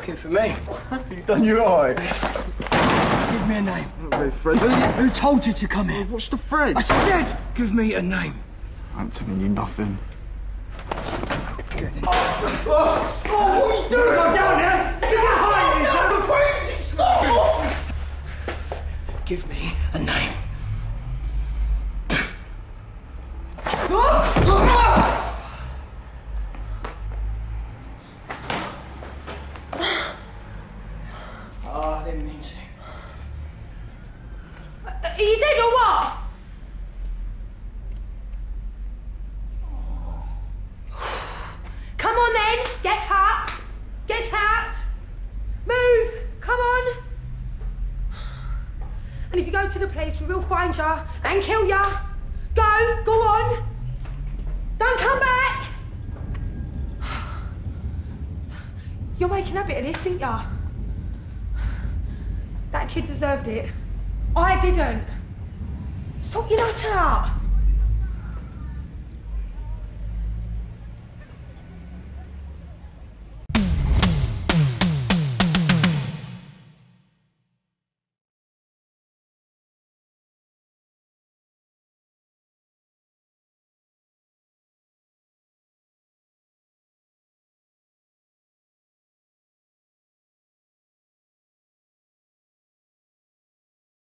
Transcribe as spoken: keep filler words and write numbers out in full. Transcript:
looking for me. You've done your eye. Give me a name. Not very friendly. Who told you to come here? What's the Fred? I said, give me a name. I'm telling you nothing. Get in. Oh, oh, oh, what are you doing? Go down there! Get behind me! I'm crazy! Stop! Give me a name. Oh, I didn't mean to. Are you dead or what? Come on then, get up. Get out. Move, come on. And if you go to the police, we will find you and kill you. Go, go on. Don't come back. You're making a bit of this, ain't ya? That kid deserved it. I didn't. Sort your nut out.